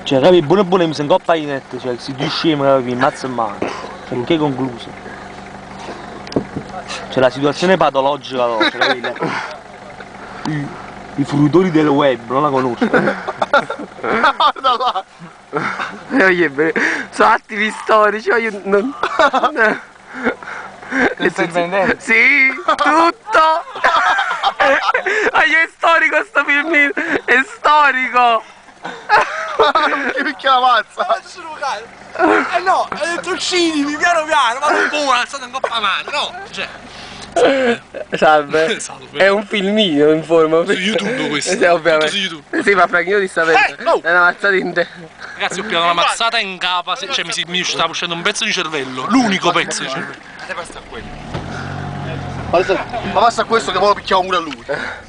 Cioè, capi, buono mi si ingoppa in net, cioè, si due scemi, capi, mazza e mano. Cioè, che concluso? Cioè, la situazione patologica, no, cioè, capi, i fruitori del web, non la conosco. Guarda là! Sono attimi storici, io non... Che stai vendendo? Sì, tutto! È storico sto filmino, è storico! Che picchia la mazza! Eh no, hai detto uccidimi piano piano, ma non buona, è stata in coppa mano, no? Cioè. Salve. Salve. È un filmino in forma. Su YouTube questo. Sì, ovviamente. Tutto su YouTube. Sì, ma Frank, io ti sto vedendo. Oh! È una mazzata in te. Ragazzi, ho pigliato una mazzata in capa, cioè mi stava uscendo un pezzo di cervello, l'unico pezzo di cervello. Ma basta questo che poi lo picchiamo pure a lui.